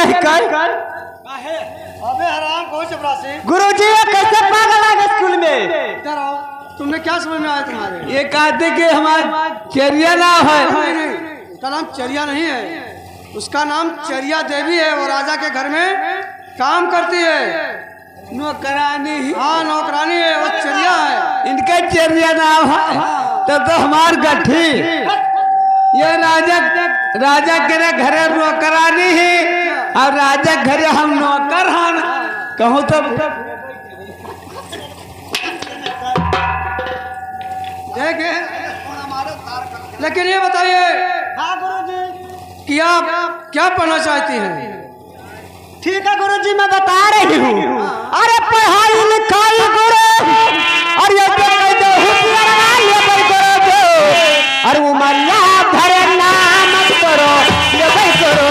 नहीं कर। अबे हराम कौन चपरासी? गुरुजी ये कैसे पागल आ गए स्कूल में? इधर आओ। तुमने क्या समझ में आया तुम्हारे? ये कहते कि हमारा चरिया नाम है। नहीं, उसका नाम चरिया नहीं है, उसका नाम चरिया देवी है। वो राजा के घर में काम करती है, नौकरानी। हाँ नौकरानी है, वो चरिया है। इनका चरिया नाम है। तो हमार गठी ये राजा के घरे नौकरानी है और राजा घरे हम नौकर हन कहूँ तब देखे। लेकिन ये बताइए कि आप क्या पढ़ना चाहती हैं? ठीक है गुरुजी मैं बता रही हूँ। अरे पढ़ाई लिखाई गुरु और ये तो कह दो और उमरिया भरे नाम करो ये भाई करो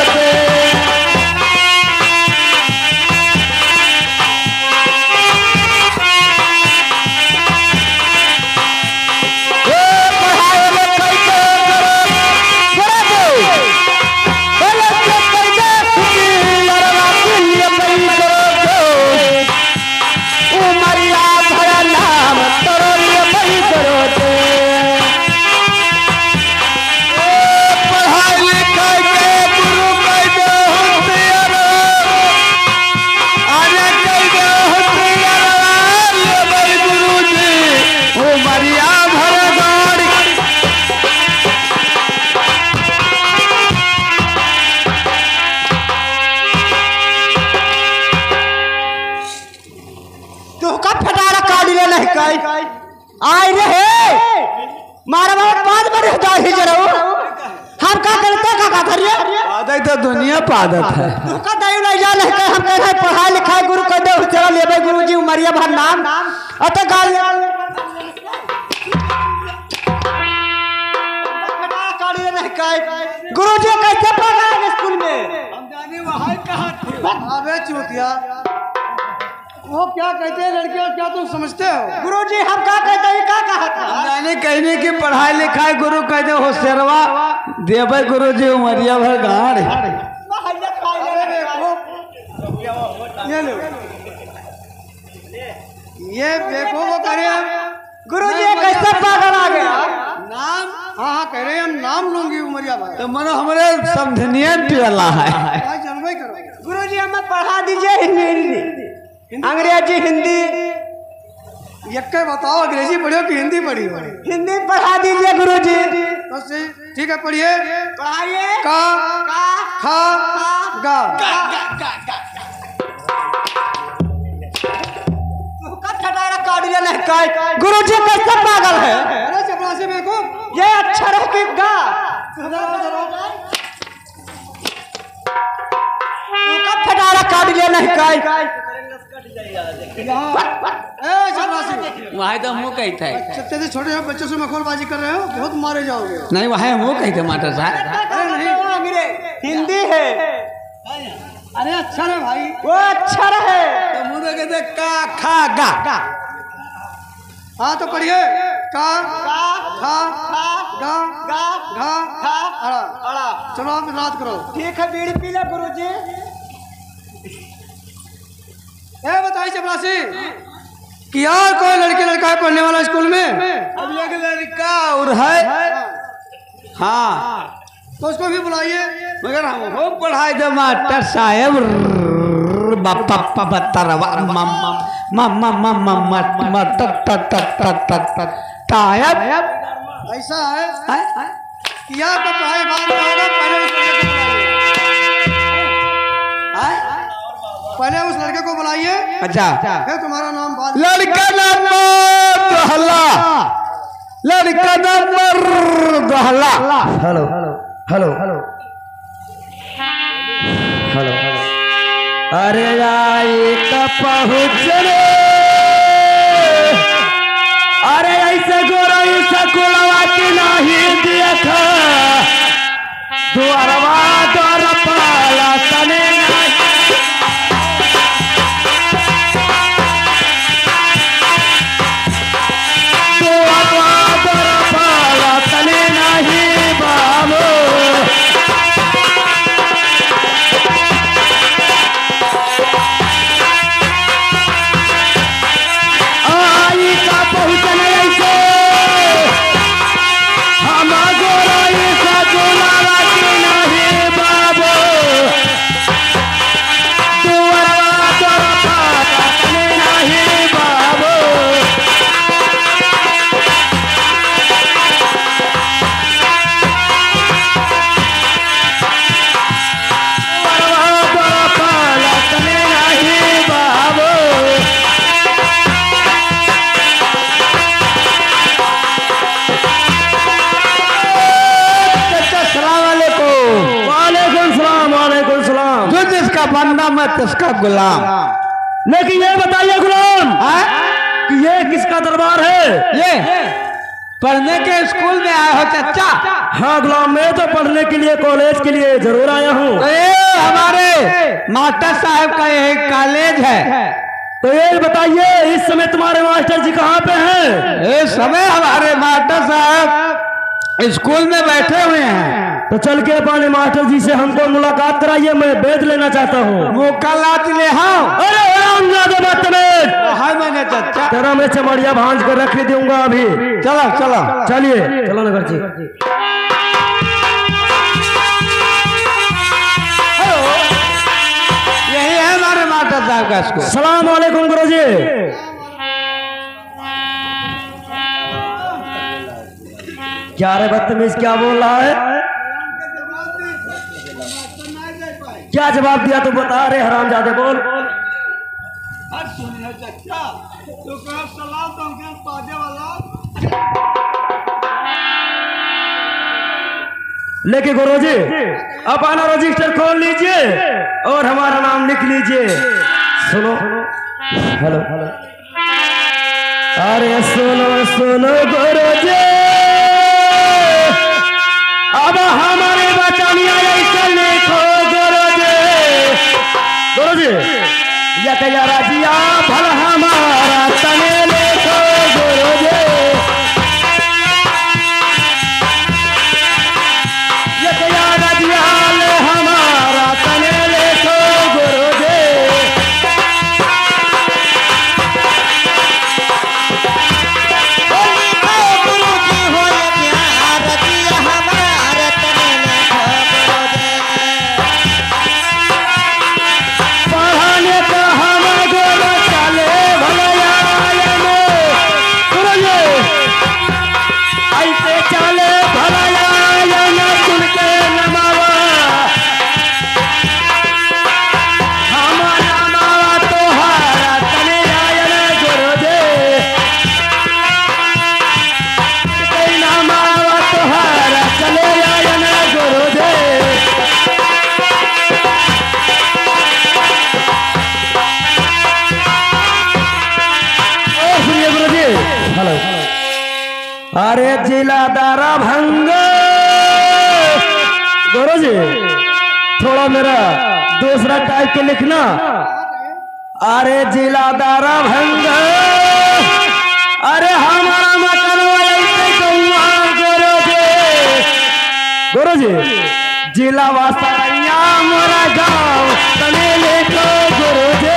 आए रहे मारा बाबा पाद में रहता ही जरा हम का करते का करिए आदत तो दुनिया पादत है। तू का दायु नहीं जा लेके हम कह रहे पढ़ाई लिखाई गुरु कह दे चला लेबे गुरुजी उमरिया भर नाम अत गाल गुरुजी कैसे पढ़ा स्कूल में? हम जाने वहाँ कहाँ थे। अबे चूतिया, वो क्या कहते हैं लड़के और क्या तुम समझते हो? गुरुजी हम क्या कहते हैं क्या कहा था? जाने कहने की पढ़ाई लिखाई गुरु कहते हो शेरवा देवे गुरुजी उमरिया भर गाड़। ये लो, ये देखो वो कह रहे हैं गुरुजी कैसे पागल आ गया? नाम हाँ कह रहे हैं हम नाम लूंगी उमरिया भाई। तो मनो हमारे समझनिया पिला है। जन्म करो गुरुजी हमें पढ़ा दीजिए हिंदी अंग्रेजी हिंदी। यक्के बताओ अंग्रेजी पढ़ियो कि हिंदी पढ़ी हो? हिंदी पढ़ा दीजिए गुरुजी। तो ठीक है पढ़िए। पढ़ाइए। का खा गा। गुरुजी कैसे पागल है? अरे चपरासी देखो ये अक्षर है कि गा? फटारा काट लिया नहीं वहाँ तो मुँह कहता है छोटे छोटे बच्चों से मखौलबाजी कर रहे हो, बहुत मारे जाओगे। नहीं वहाँ मुँह कहते मास्टर साहब। अरे नहीं हिंदी है। अरे अच्छा है भाई, वो अक्षर है। तो मुँह कहते का खा गा। हाँ तो पढ़िए का खा गा घा अड़ा। चलो आप रात करो। ठीक है बीड़ी पी ले गुरुजी। बताइए चपरासी कि यार कोई लड़के लड़का है पढ़ने वाला स्कूल में? अब एक लड़का और है। हाँ तो उसको भी बुलाइए। मगर हम हो पढ़ाई दे मास्टर साहेब ऐसा है कि यार तो पढ़ाई बाद में होगा, पहले उस लड़के को बुलाइए। अच्छा फिर तुम्हारा नाम बाद। लड़का नंबर दोहला। लड़का नंबर दोहला। Hello hello hello hello hello. अरे आई तो पहुँच रे। अरे ऐसे गोरई सकुलवा की नहीं देखा द्वारवा द्वार पाला तने मत इसका गुलाम। लेकिन ये बताइए गुलाम कि ये किसका दरबार है? ये पढ़ने के स्कूल में आए हो चाचा? हाँ गुलाम, मैं तो पढ़ने के लिए कॉलेज के लिए जरूर आया हूँ। तो ये हमारे मास्टर साहब का यही कॉलेज है। तो ये बताइए इस समय तुम्हारे मास्टर जी कहाँ पे हैं? इस समय हमारे मास्टर साहब स्कूल में बैठे हुए हैं। तो चल के अपने मास्टर जी से हमको मुलाकात कराइए, मैं वेद लेना चाहता हूँ। मुलाकात ले हाँ। अरे बदतमीज, हाय मैंने चाचा तेरा मैं चमड़िया भांज कर रख दूंगा अभी। चलो चलो चलिए चलो नगर जी। यही है हमारे मास्टर साहब का स्कूल। सलाम वालेकुम गुरुजी। क्या रे बदतमीज, क्या बोल रहा है? क्या जवाब दिया तो बता रे हरामजादे, बोल। लेकिन गुरुजी अपना रजिस्टर खोल लीजिए और हमारा नाम लिख लीजिए। सुनो, हेलो, अरे सुनो सुनो गुरुजी, अब हमारे बचानिया ऐसा लिखो गुरुजी। गुरुजी या कया राजिया भल हमारा तने लिखो गुरुजी। या कया राजिया ले हमारा तने लिखो गुरुजी। अरे जिला दारा भंग गुरुजी, थोड़ा मेरा दूसरा टाइप के लिखना। अरे जिला दारा भंग, अरे हमारा मकान गुरुजी। गुरुजी जिला वासरिया मोरा गाँव तने लिखो गुरुजी।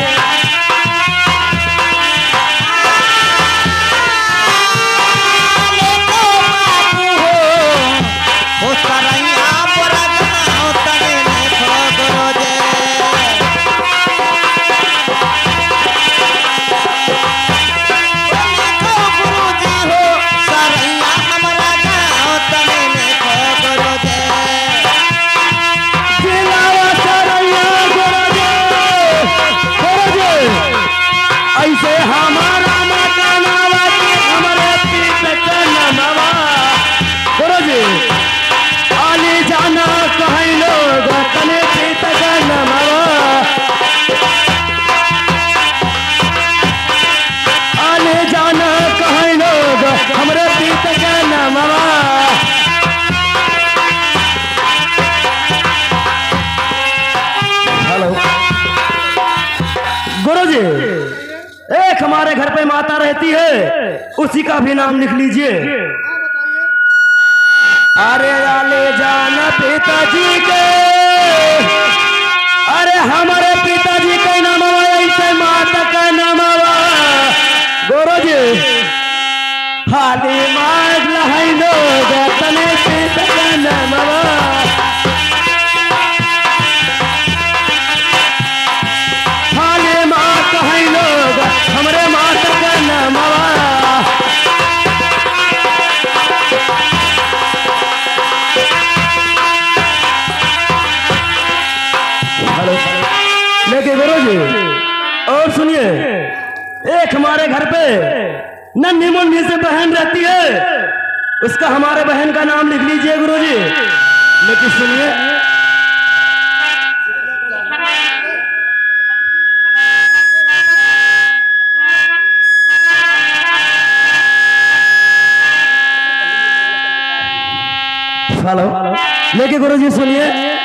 ऐसे हमारा मकानावा की हमारे पीत का नमवा। गुरुजी आने जाना कहीं लोग तने पीत का नमवा। आने जाना कहीं लोग हमारे पीत का नमवा। हेलो गुरुजी, एक हमारे घर पे माता रहती है, उसी का भी नाम लिख लीजिए। अरे आले जाना पिताजी के, अरे हमारे पिताजी का नाम ऐसे माता का नाम। गुरुजी हाली मार लहाई लोग तने पिता का नाम। हमरे माता का नामवा। हेलो, लेकिन गुरुजी और सुनिए, एक हमारे घर पे नन्ही मुन्नी से बहन रहती है, उसका हमारे बहन का नाम लिख लीजिए गुरुजी। लेकिन सुनिए, हेलो लेकिन गुरुजी सुनिए,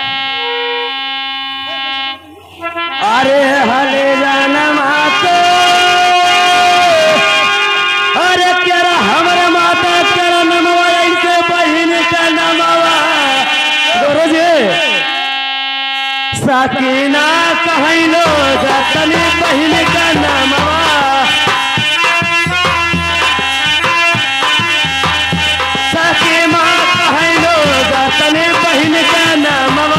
अरे हले जाना मातो, अरे केरा हमारे माता केरा नमवा ऐसे बहन का नमवा गुरुजी सकीना कहलो जतनी बहन का नमवा सकीमा कहलो जतनी बहन का नमवा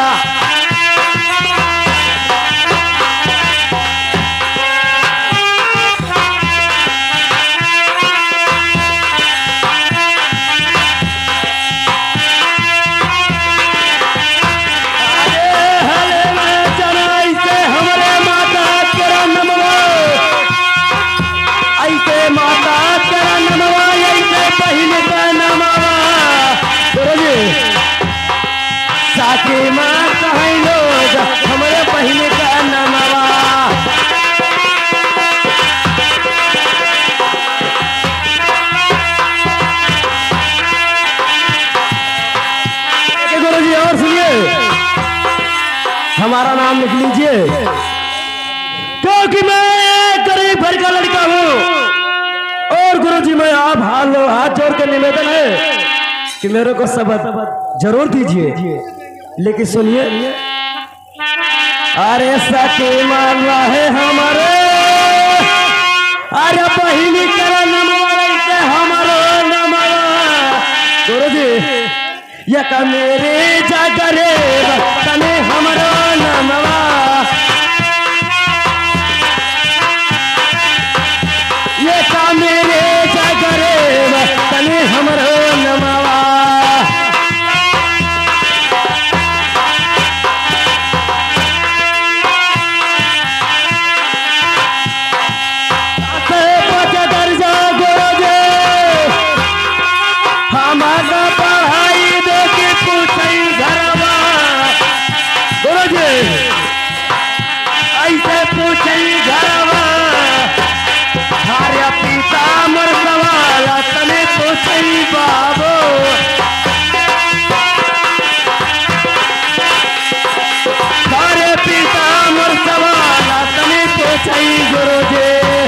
साकी माँ कहलो हमारे बहन का नमवा गुरुजी और सुनिए, हमारा नाम लिख लीजिए, क्योंकि मैं गरीब घर का लड़का हूँ और गुरुजी मैं आप हाथ जोड़ के निवेदन है कि मेरे को सबक जरूर दीजिए। लेकिन सुनिए, अरे सके मानवा है हमारे, अरे बहिनी करा नमवा से हमारो नमवा गुरुजी ये का मेरे जागरे तने हमारो नमवा ये का मेरे जागरे तने हमारो नमवा ऐसे पूछई घरवा हार्या पिता मोर सवाल तने पूछई बाबो हार्या पिता मोर सवाल तने पूछई गुरुजी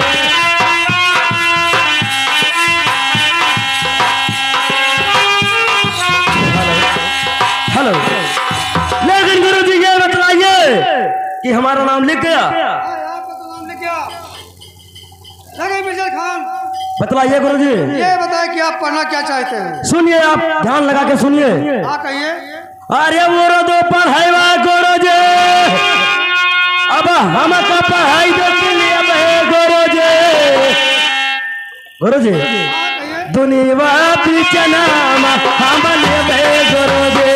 हेलो लेकिन गुरुजी ये बतलाइए कि हमारा नाम लिख गया? आपका तो नाम लिख गया। लगे मिर्जा खान, बतलाइए गुरुजी। ये बताए कि आप पढ़ना क्या चाहते हैं? सुनिए, आप ध्यान लगा के सुनिए। हाँ कहिए। अरे वो दो पढ़ाई गुरुजी, अब हम का पढ़ाई दो के लिए गुरुजी गुरुजी दुनिया पीछे नाम हम ले गुरुजी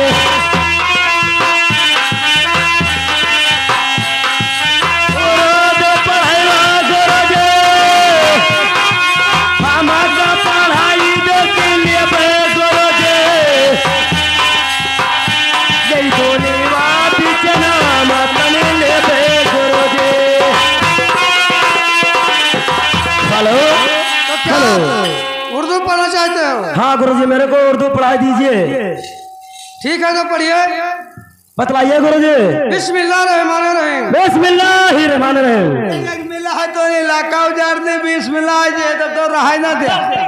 उर्दू पढ़ना चाहते हो? हाँ गुरुजी, मेरे को उर्दू पढ़ाई दीजिए। ठीक है तो पढ़िए। बतलाइए गुरुजी। बिस्मिल्लाहिर्रहमानिर्रहीम। बिस्मिल्लाहिर्रहमानिर्रहीम। बिस्मिल्लाह तो इलाका उजाड़ दे, बिस्मिल्लाह जे तब तो रहा ना दे।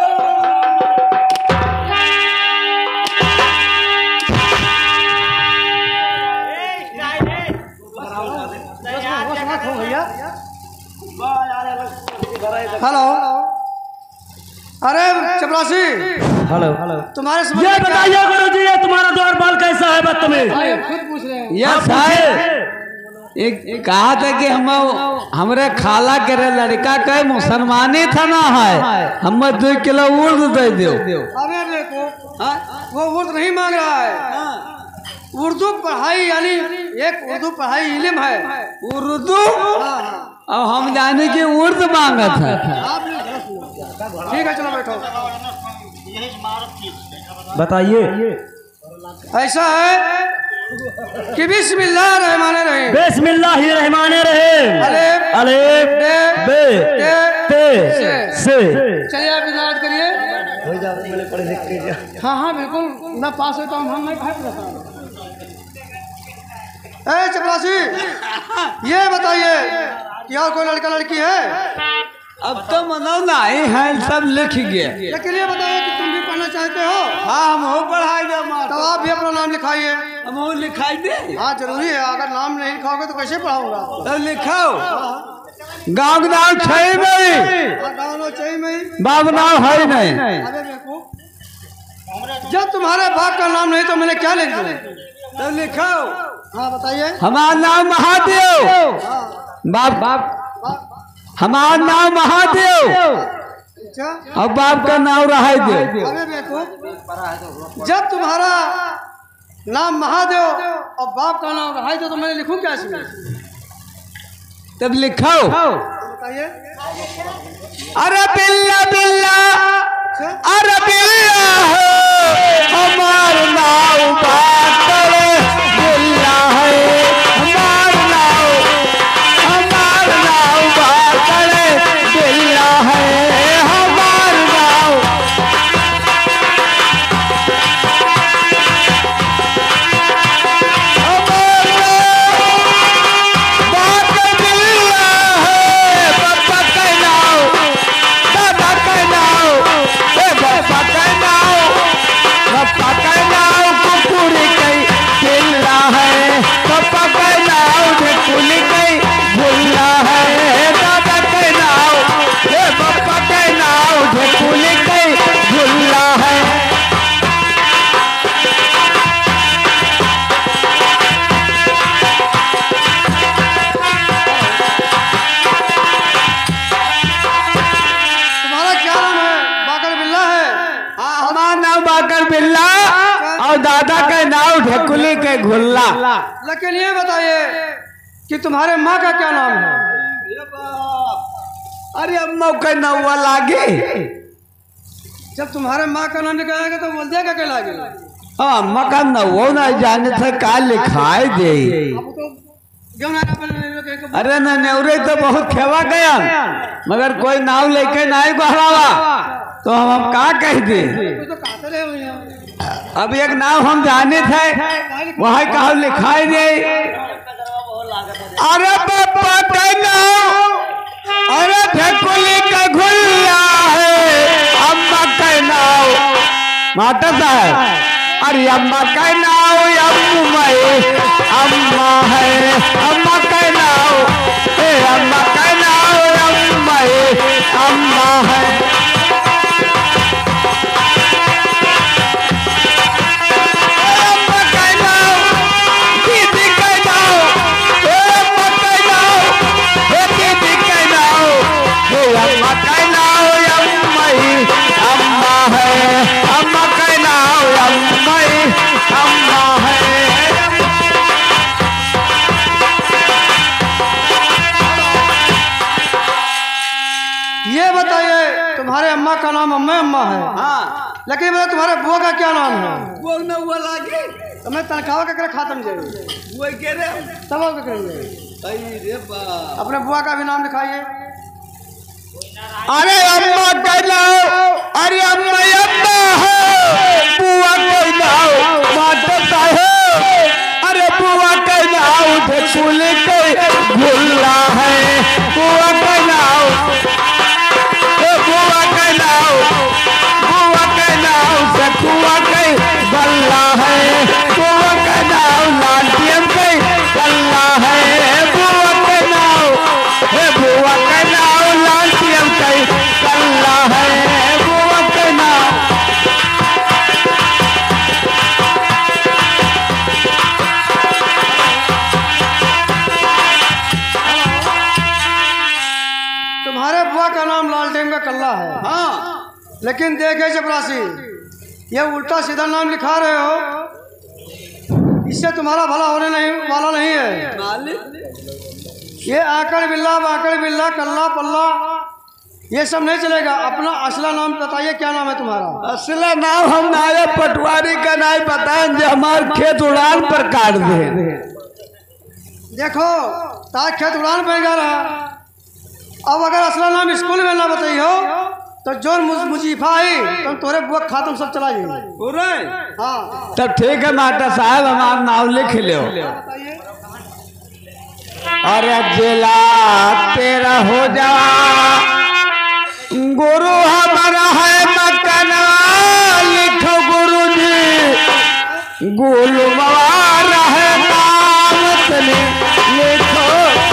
हेलो, अरे चपरासी, हेलो तुम्हारे समझ ये बताइए गुरुजी, ये तुम्हारा द्वार बाल कैसा है बदतमीज? खुद पूछ रहे हैं। यह साहब एक कहा था कि हमरे खाला के लड़का के मुसलमानी था ना है, हम 2 किलो उर्द दे दो। अबे देखो, वो उर्द नहीं मांग रहा है। उर्दू पढ़ाई यानी एक उर्दू पढ़ाई इल्म है। उर्दू अब हम जाने की उर्द मांगा था। ठीक है चलो बैठो। बताइए। ऐसा है कि बिस्मिल्लाहिर्रहमानिर्रहीम। बिस्मिल्लाहिर्रहमानिर्रहीम। अलिफ बे ते से। चलिए आप इजाजत करिए। जा, मैंने पढ़े लिख के जा। हाँ हाँ बिल्कुल, मैं पास होता हूँ, हम नहीं भाग रहता। ए चपरासी, ये बताइए कि और कोई लड़का लड़की है? अब तो मनो नहीं है, सब लिख गए। लेकिन ये बताइए कि तुम भी पढ़ना चाहते हो? हाँ हम हो पढ़ाई दे तो आप भी अपना नाम लिखाइए। हम हो लिखाई दे। हाँ जरूरी है, अगर नाम नहीं लिखाओगे तो कैसे पढ़ाऊंगा? तो लिखाओ। गाँव के नाम छै नहीं, गाँव लो चाहिए नहीं, बाप नाम है नहीं। अबे बेवकूफ, जब तुम्हारे बाप का नाम नहीं तो मैंने क्या लिख दिया? तो लिखाओ। हाँ बताइए। हमारा नाम महादेव। बाप हमारा नाम महादेव अच्छा, और बाप का नाम रहा दे। अबे बेवकूफ, जब तुम्हारा नाम महादेव और बाप का नाम रहा तो मैंने लिखूं क्या इसमें? तब लिखाओ। बताइए। अरे बिल्ला बिल्ला, अच्छा, अरे बिल्ला है हमार नाम बात करे। बिल्ला है हमार नाम बात करे। बिल्ला है हमार नाम। बिल्ला और दादा का नाम ढकुली के घुल्ला। लेकिन ये बताइए कि तुम्हारे माँ का क्या नाम है? अरे अम्मा का नौवा लागे। जब तुम्हारे माँ का नाम निकालेगा तो बोल दिया क्या लागे? हाँ अम्मा का नौवा ना जाने से का लिखाई दे। अरे न नेवरे तो बहुत खेवा गया, मगर कोई नाव लेके नहीं बहरावा तो हम का कह दे। अब एक नाम हम जाने थे वहाँ कहा लिखाई दे। अरे पापा का नाम, अरे ढकुली का घुल्ला है। अम्मा का नाम माता साहब, अरे अम्मा का नाम अम्मा है। अम्मा का नाम अम्मा का नाम अम्मा है। ये बताइए तुम्हारे अम्मा का नाम अम्मा है। हाँ, लेकिन बताओ तुम्हारे बुआ का क्या नाम है? वो न वो लागे तो मैं तनख्वाह का खातम जाए वो कह रहे तब आप क्या करेंगे? अरे बाप। अपने बुआ का भी नाम लिखाइए। अरे अम्मा का नाम, अरे अम्मा है। बुआ का नाम माता साहब, अरे बुआ का नाम ढकुल के घुल्ला है। बुआ का नाम सखुआ के बल्ला है। बुआ का नाम लालटियम के बल्ला है। बुआ का नाम लालटियम के बल्ला है। बुआ का नाम तुम्हारे बुआ का नाम लालटेन का कल्ला है। हाँ, लेकिन देखे चपरासी, ये उल्टा सीधा नाम लिखा रहे हो, इससे तुम्हारा भला होने नहीं वाला नहीं है। ये आकड़ बिल्ला बाकड़ बिल्ला कल्ला पल्ला ये सब नहीं चलेगा। अपना असला नाम बताइए, क्या नाम है तुम्हारा? असला नाम हम नारे पटवारी का नहीं पता जो हमारे खेत उड़ान पर काट दे। देखो ताकि खेत उड़ान पर जा रहा। अब अगर असला नाम स्कूल में ना बताइए हो तो जो मुजीफा आई तो तोरे बुआ खातम सब चला जाए पूरे हाँ तब ठीक है मास्टर साहब हमारा नाम लिख लो। अरे जिला तेरा हो जा गुरु हमारा है मकना लिखो गुरु जी गुलवार है नाम तने लिखो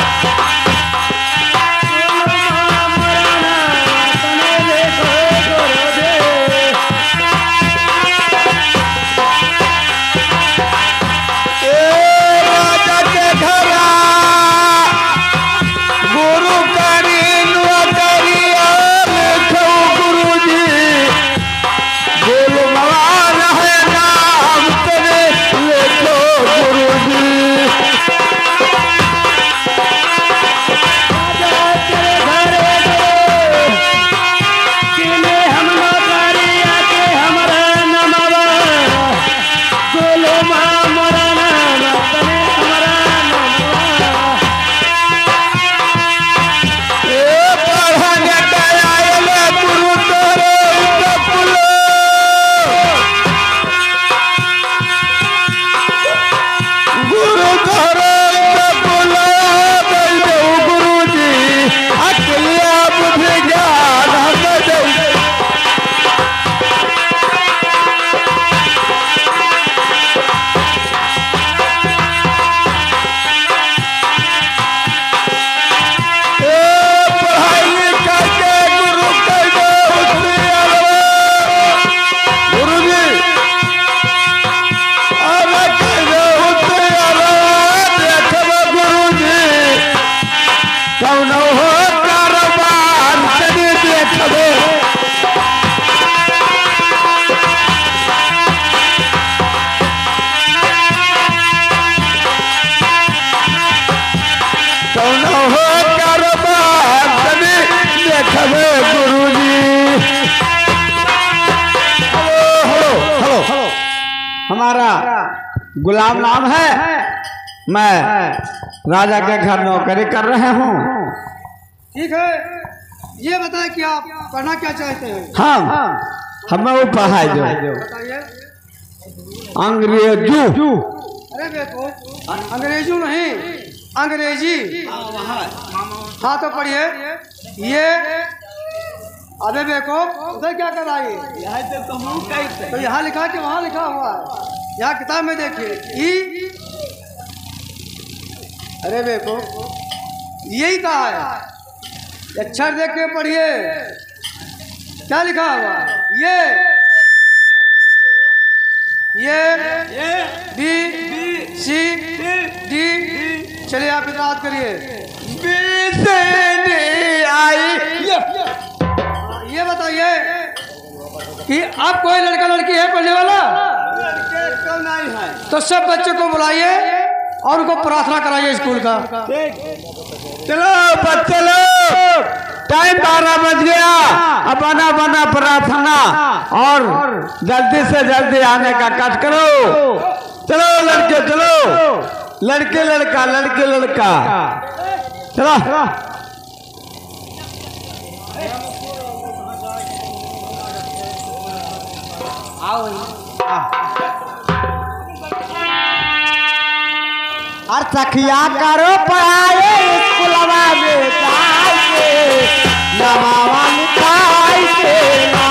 हमारा गुलाम नाम है, मैं राजा के घर नौकरी कर रहे हूँ। ठीक है, ये बताएं कि आप पढ़ना क्या चाहते हैं? हमें वो पढ़ाई जो बताइए। अंग्रेजू। अरे देखो, अंग्रेजू नहीं, अंग्रेजी। हाँ तो पढ़िए। ये अबे देखो उधर क्या कर रहा है? तो यहाँ लिखा कि वहाँ लिखा हुआ है? यहाँ किताब में देखिए ई। अरे देखो यही कहा है, अक्षर देख के पढ़िए क्या लिखा हुआ। ये बी सी डी। चलिए आप इताद करिए। ये बताइए कि आप कोई लड़का लड़की है पढ़ने वाला? नहीं है। तो सब बच्चों को बुलाइए और उनको प्रार्थना कराइए स्कूल का। चलो बच्चे लोग, टाइम 12 बज गया। अब बना प्रार्थना और जल्दी से जल्दी आने का कट करो। चलो लड़के चलो, लड़के लड़का लड़के लड़का चलो। और सखिया करो पढ़ाए स्कूलवा में जाके नमावा लिखाई से